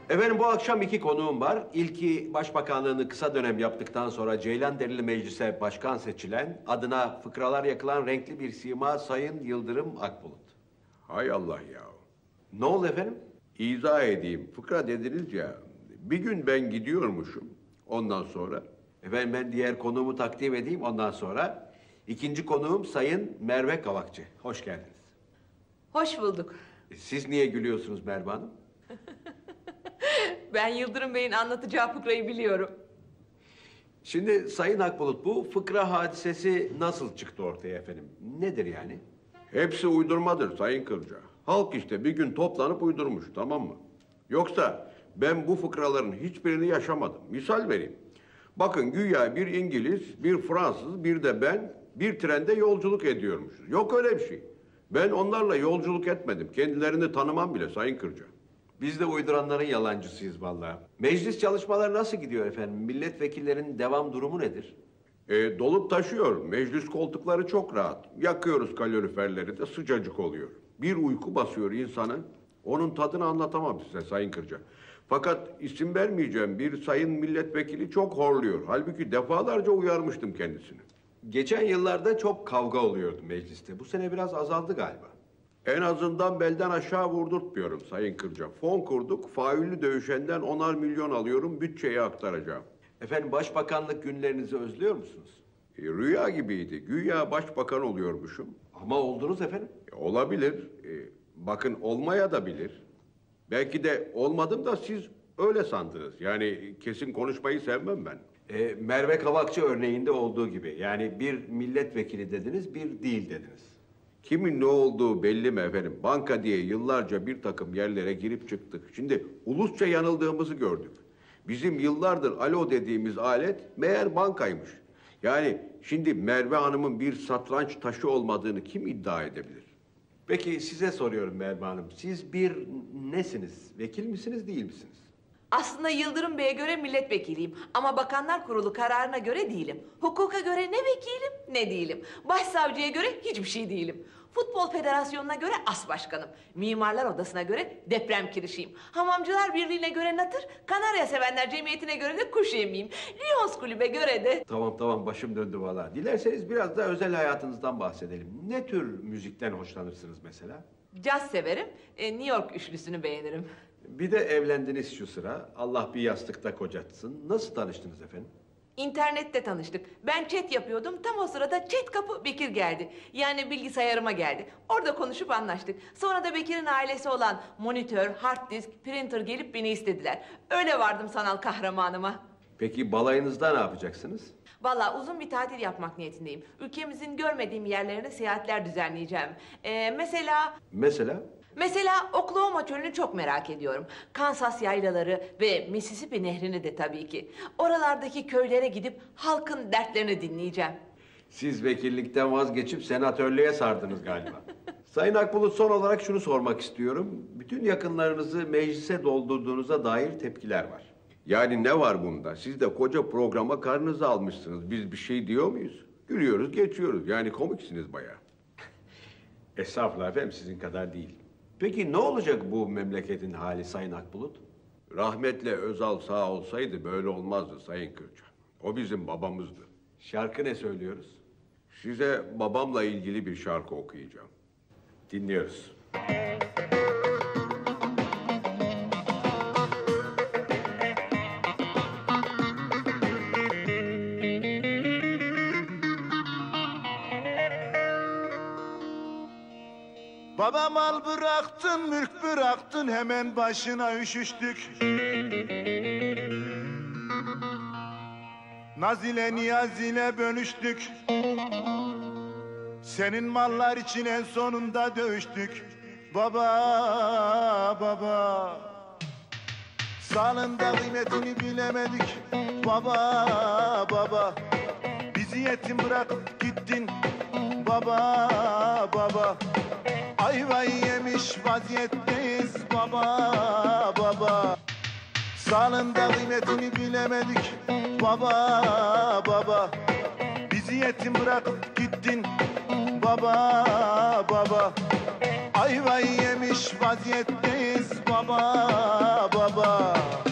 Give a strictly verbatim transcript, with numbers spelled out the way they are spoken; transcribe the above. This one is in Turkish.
Efendim bu akşam iki konuğum var. İlki başbakanlığını kısa dönem yaptıktan sonra Ceylanderili Meclis'e başkan seçilen, adına fıkralar yakılan renkli bir sima Sayın Yıldırım Akbulut. Hay Allah ya. Ne oldu efendim? İzah edeyim. Fıkra dediniz ya. Bir gün ben gidiyormuşum. Ondan sonra. Efendim ben diğer konuğumu takdim edeyim ondan sonra. İkinci konuğum Sayın Merve Kavakçı. Hoş geldiniz. Hoş bulduk. Siz niye gülüyorsunuz Merve Hanım? Ben Yıldırım Bey'in anlatacağı fıkrayı biliyorum. Şimdi Sayın Akbulut, bu fıkra hadisesi nasıl çıktı ortaya efendim? Nedir yani? Hepsi uydurmadır Sayın Kırca. Halk işte bir gün toplanıp uydurmuş, tamam mı? Yoksa ben bu fıkraların hiçbirini yaşamadım. Misal vereyim. Bakın güya bir İngiliz, bir Fransız, bir de ben bir trende yolculuk ediyormuşuz. Yok öyle bir şey. Ben onlarla yolculuk etmedim. Kendilerini tanımam bile Sayın Kırca. Biz de uyduranların yalancısıyız vallahi. Meclis çalışmaları nasıl gidiyor efendim? Milletvekillerinin devam durumu nedir? E, dolup taşıyor. Meclis koltukları çok rahat. Yakıyoruz kaloriferleri de sıcacık oluyor. Bir uyku basıyor insanı. Onun tadını anlatamam size Sayın Kırca. Fakat isim vermeyeceğim bir sayın milletvekili çok horluyor. Halbuki defalarca uyarmıştım kendisini. Geçen yıllarda çok kavga oluyordu mecliste. Bu sene biraz azaldı galiba. En azından belden aşağı vurdurtmuyorum Sayın Kırca. Fon kurduk, faüllü dövüşenden onar milyon alıyorum, bütçeye aktaracağım. Efendim başbakanlık günlerinizi özlüyor musunuz? E, rüya gibiydi. Güya başbakan oluyormuşum. Ama oldunuz efendim. E, olabilir. E, bakın olmaya da bilir. Belki de olmadım da siz öyle sandınız. Yani kesin konuşmayı sevmem ben. Ee, Merve Kavakçı örneğinde olduğu gibi. Yani bir milletvekili dediniz, bir değil dediniz. Kimin ne olduğu belli mi efendim? Banka diye yıllarca bir takım yerlere girip çıktık. Şimdi ulusça yanıldığımızı gördük. Bizim yıllardır alo dediğimiz alet meğer bankaymış. Yani şimdi Merve Hanım'ın bir satranç taşı olmadığını kim iddia edebilir? Peki size soruyorum Merve Hanım. Siz bir nesiniz? Vekil misiniz, değil misiniz? Aslında Yıldırım Bey'e göre milletvekiliyim ama Bakanlar Kurulu kararına göre değilim. Hukuka göre ne vekilim ne değilim. Başsavcıya göre hiçbir şey değilim. Futbol Federasyonu'na göre as başkanım. Mimarlar Odası'na göre deprem kirişiyim. Hamamcılar Birliği'ne göre natır, Kanarya Sevenler Cemiyeti'ne göre de kuş yemiyim. Lions Kulübe göre de... Tamam tamam başım döndü valla. Dilerseniz biraz da özel hayatınızdan bahsedelim. Ne tür müzikten hoşlanırsınız mesela? Caz severim, e, New York üçlüsünü beğenirim. Bir de evlendiniz şu sıra. Allah bir yastıkta kocatsın. Nasıl tanıştınız efendim? İnternette tanıştık. Ben chat yapıyordum. Tam o sırada chat kapı Bekir geldi. Yani bilgisayarıma geldi. Orada konuşup anlaştık. Sonra da Bekir'in ailesi olan monitör, hard disk, printer gelip beni istediler. Öyle vardım sanal kahramanıma. Peki balayınızda ne yapacaksınız? Vallahi uzun bir tatil yapmak niyetindeyim. Ülkemizin görmediğim yerlerine seyahatler düzenleyeceğim. Ee, mesela... Mesela? Mesela Oklahoma çölünü çok merak ediyorum. Kansas yaylaları ve Mississippi nehrini de tabii ki. Oralardaki köylere gidip halkın dertlerini dinleyeceğim. Siz vekillikten vazgeçip senatörlüğe sardınız galiba. Sayın Akbulut, son olarak şunu sormak istiyorum. Bütün yakınlarınızı meclise doldurduğunuza dair tepkiler var. Yani ne var bunda? Siz de koca programa karnınızı almışsınız. Biz bir şey diyor muyuz? Gülüyoruz, geçiyoruz. Yani komiksiniz bayağı. Estağfurullah efendim, sizin kadar değil. Peki ne olacak bu memleketin hali Sayın Akbulut? Rahmetli Özal sağ olsaydı böyle olmazdı Sayın Kırca. O bizim babamızdı. Şarkı ne söylüyoruz? Size babamla ilgili bir şarkı okuyacağım. Dinliyoruz. Baba mal bıraktın, mülk bıraktın, hemen başına üşüştük. Naz ile niyaz ile bölüştük. Senin mallar için en sonunda dövüştük. Baba, baba. Sağlığında kıymetini bilemedik. Baba, baba. Bizi yetim bırakıp gittin. Baba, baba. Ayvayı yemiş vaziyetteyiz baba, baba. Sağlığında kıymetini bilemedik baba, baba. Bizi yetim bırakıp gittin baba, baba. Ayvayı yemiş vaziyetteyiz baba baba.